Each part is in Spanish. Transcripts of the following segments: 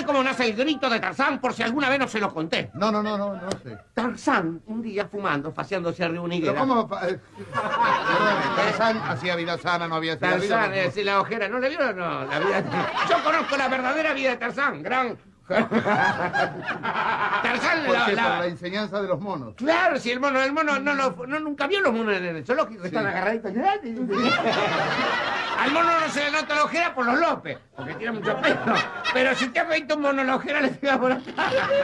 sabe cómo nace el grito de Tarzán? Por si alguna vez no se lo conté. No sé. Tarzán, un día fumando, paseándose arriba una higuera. ¿Pero cómo? Perdón, Tarzán hacía vida sana, no había sido vida. Tarzán, es la ojera. ¿No le vieron? No, la vida... Yo conozco la verdadera vida de Tarzán. Tarzán... Por la enseñanza de los monos. Claro, si el mono nunca vio los monos en el zoológico, que están agarraditos. Al mono no se le nota la ojera por los López, porque tiene mucho pelo. Pero si te ha visto un mono la ojera, le pega por acá.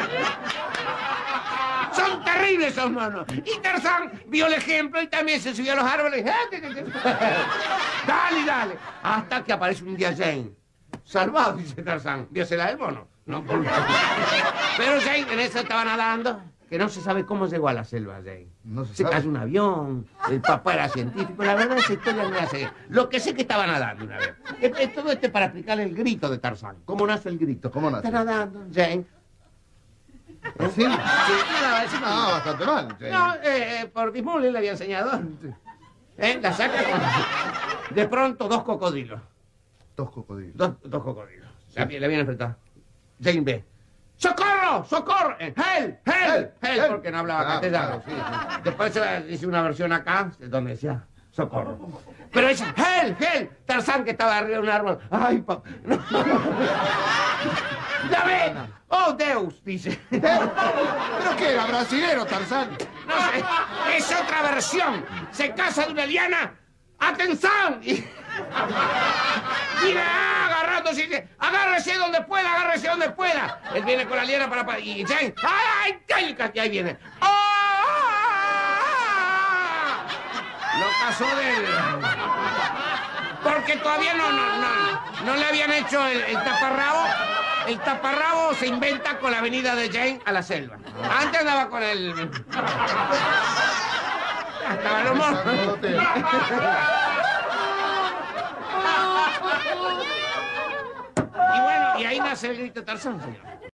Son terribles esos monos. Y Tarzán vio el ejemplo y también se subió a los árboles. Dale. Hasta que aparece un día Jane. Salvado, dice Tarzán. Diosela del mono. No, pero Jane en eso estaba nadando, que no se sabe cómo llegó a la selva, Jane. No se cayó un avión, el papá era científico, la verdad esa historia no la sé. Lo que sé es que estaba nadando una vez. Todo esto es para explicarle el grito de Tarzán. ¿Cómo nace el grito? ¿Cómo nace? Está nadando, Jane. ¿Sí? No, bastante mal. Jane. No, por Dismulli le había enseñado. La saca con... De pronto, dos cocodrilos. Dos cocodrilos. Dos cocodrilos. Sí. Le habían enfrentado. Jane ve. ¡Socorro! ¡Socorro! ¡Help! Porque no hablaba castellano. Sí. Después hice una versión acá donde decía socorro. Pero ella, ¡help! Tarzán, que estaba arriba de un árbol. ¡Ay, papá! No. ¡Ya ve! ¡Oh, Deus! Dice. ¿Pero qué era? ¿Brasilero, Tarzán? No sé. Es otra versión. Se casa de una liana. ¡Atención! Y mira, agarrándose y dice, agárrese donde pueda. Él viene con la liana para... Y Jane, ¡ay! Y ahí viene. ¡Oh! Lo casó de él. Porque todavía no le habían hecho el taparrabo. El taparrabo se inventa con la venida de Jane a la selva. Antes andaba con el... Estaba los monos. Y bueno, y ahí nace el grito de Tarzán, señor.